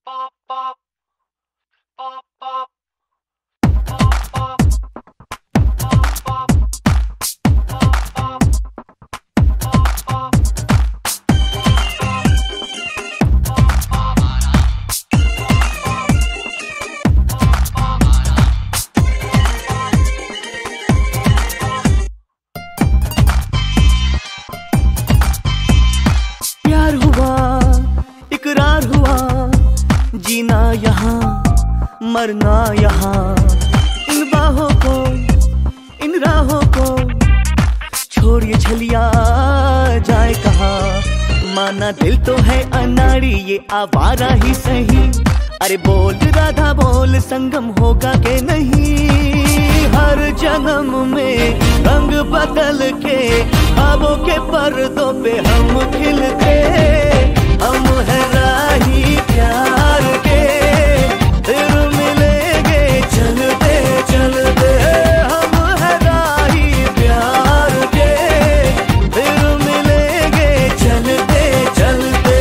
जीना यहाँ मरना यहाँ, इन बाहों को इन राहों को छोड़ ये छलिया जाए कहाँ। माना दिल तो है अनाड़ी ये आवारा ही सही, अरे बोल राधा बोल संगम होगा के नहीं। हर जन्म में रंग बदल के ख्वाबों के पर्दों पे हम खिलते, हम है राही प्यार के, फिर मिलेंगे चलते चलते। हम है राही प्यार के, फिर मिलेंगे चलते चलते।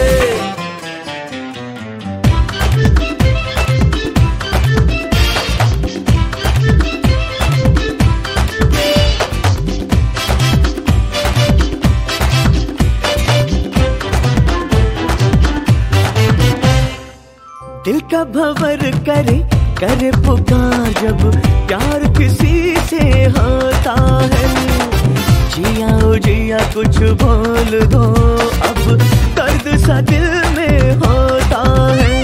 दिल का भंवर करे करे पुकार जब प्यार किसी से होता है। जिया ओ जिया कुछ बोल दो अब दर्द सा दिल में होता है।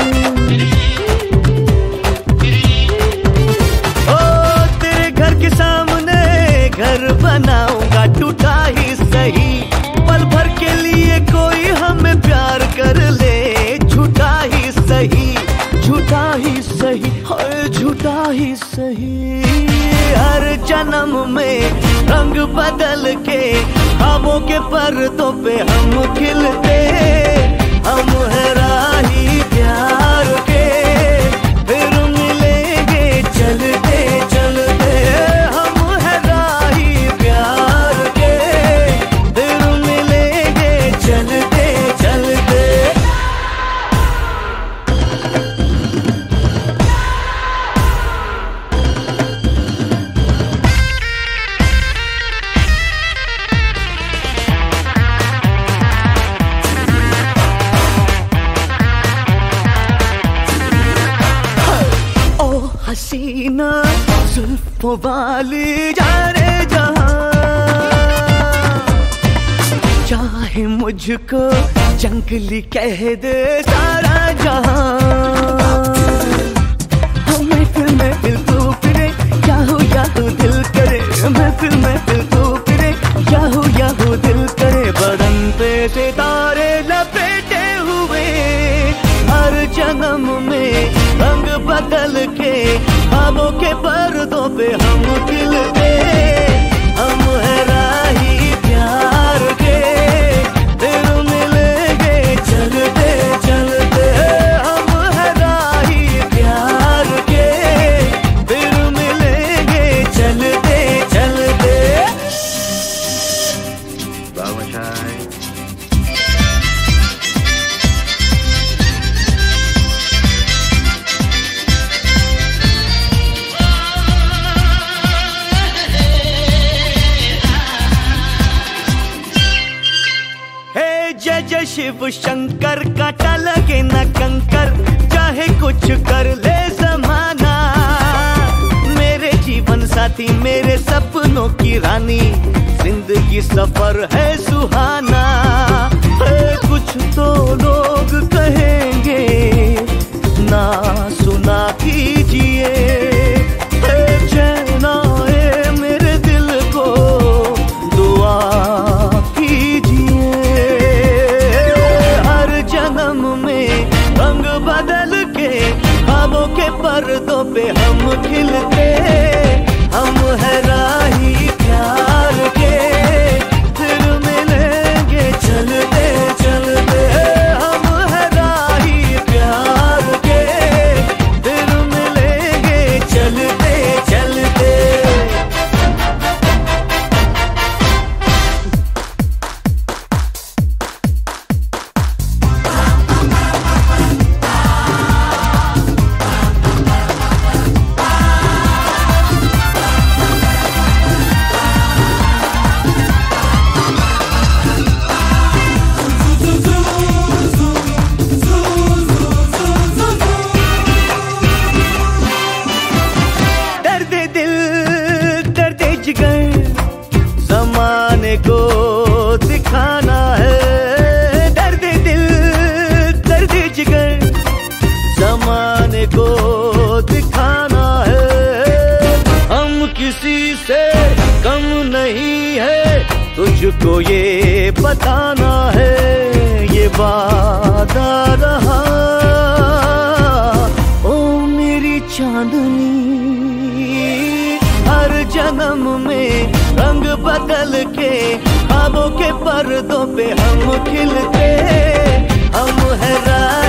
ओ तेरे घर के सामने घर बनाऊंगा टूटा ही सही, पल भर के लिए कोई हमें प्यार कर ले, झूठा ही सही झूठा ही सही हर झूठा ही सही। हर जन्म में रंग बदल के ख्वाबों के पर्दों पे हम खिलते, हम है राही प्यार के, फिर मिलेंगे चलते चलते। हम है राही प्यार के, फिर मिलेंगे चलते चलते। हसीना जुल्फों वाली जाने जहां, चाहे मुझको जंगली कह दे सारा जहां। महफिल महफिल तू फिरे याहू याहू दिल करे, महफिल महफिल तू फिरे याहू याहू दिल करे। बदन पे सितारे लपेटे हुए हर जन्म में रंग बदल के ख्वाबों के पर्दों पे हम खिलते, हम है राही प्यार के, फिर मिलेंगे चलते चलते। हम है राही प्यार के, फिर मिलेंगे चलते चलते। जय जय शिव शंकर काटा लगे न कंकर, चाहे कुछ कर ले जमाना। मेरे जीवन साथी मेरे सपनों की रानी, जिंदगी सफर है सुहाना। कुछ तो लोग कहेंगे ना सुना कीजिए, चैन आए मेरे दिल को दुआ कीजिए। रंग बदल के ख्वाबों के पर्दों पे हम खिलते, हम है राही प्यार के, फिर मिलेंगे से कम नहीं है, तुझको ये बताना है, ये वादा रहा। ओ मेरी चांदनी, हर जन्म में रंग बदल के ख्वाबों के पर्दों पे हम खिलते, हम है